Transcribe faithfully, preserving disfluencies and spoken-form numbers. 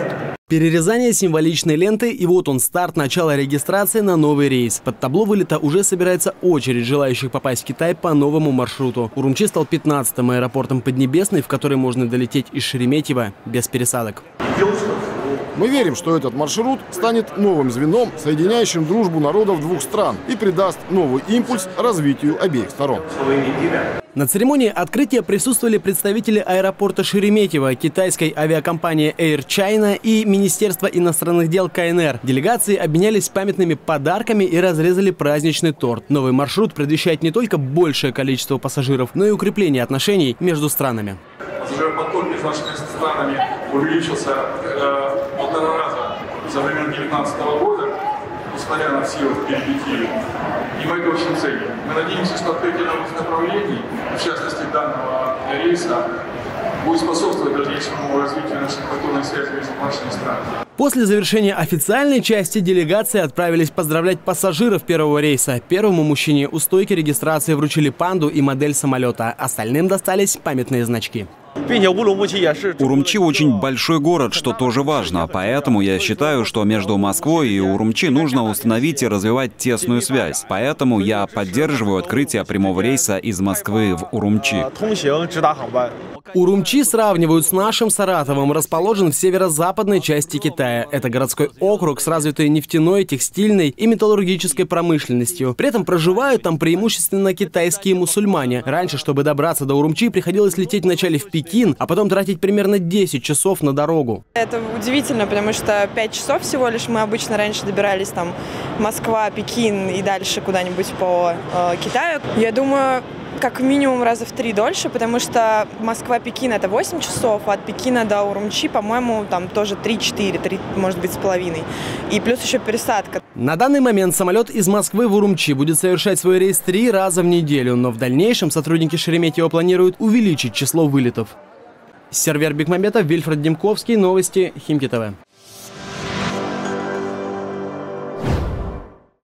Перерезание символичной ленты, и вот он, старт начала регистрации на новый рейс. Под табло вылета уже собирается очередь желающих попасть в Китай по новому маршруту. Урумчи стал пятнадцатым аэропортом Поднебесной, в который можно долететь из Шереметьево без пересадок. Мы верим, что этот маршрут станет новым звеном, соединяющим дружбу народов двух стран и придаст новый импульс развитию обеих сторон. На церемонии открытия присутствовали представители аэропорта Шереметьево, китайской авиакомпании Air China и Министерства иностранных дел ка эн эр. Делегации обменялись памятными подарками и разрезали праздничный торт. Новый маршрут предвещает не только большее количество пассажиров, но и укрепление отношений между странами. Пассажиропоток между нашими странами увеличился э, полтора раза за время две тысячи девятнадцатого года, несмотря на все вот перипетии. И мы это очень ценим. Мы надеемся, что открытие новых направлений, в частности данного рейса, будет способствовать дальнейшему развитию наших культурных связей между нашими странами. После завершения официальной части делегации отправились поздравлять пассажиров первого рейса. Первому мужчине у стойки регистрации вручили панду и модель самолета. Остальным достались памятные значки. Урумчи очень большой город, что тоже важно. Поэтому я считаю, что между Москвой и Урумчи нужно установить и развивать тесную связь. Поэтому я поддерживаю открытие прямого рейса из Москвы в Урумчи. Урумчи сравнивают с нашим Саратовом, расположен в северо-западной части Китая. Это городской округ с развитой нефтяной, текстильной и металлургической промышленностью. При этом проживают там преимущественно китайские мусульмане. Раньше, чтобы добраться до Урумчи, приходилось лететь вначале в Пекин, а потом тратить примерно десять часов на дорогу. Это удивительно, потому что пять часов всего лишь. Мы обычно раньше добирались там Москва, Пекин и дальше куда-нибудь по э, Китаю. Я думаю, как минимум раза в три дольше, потому что Москва-Пекин — это восемь часов, а от Пекина до Урумчи, по-моему, там тоже три-четыре, три, может быть, с половиной. И плюс еще пересадка. На данный момент самолет из Москвы в Урумчи будет совершать свой рейс три раза в неделю, но в дальнейшем сотрудники Шереметьево планируют увеличить число вылетов. Сервер Бекмамбетов, Вильфред Демковский, новости Химки ТВ.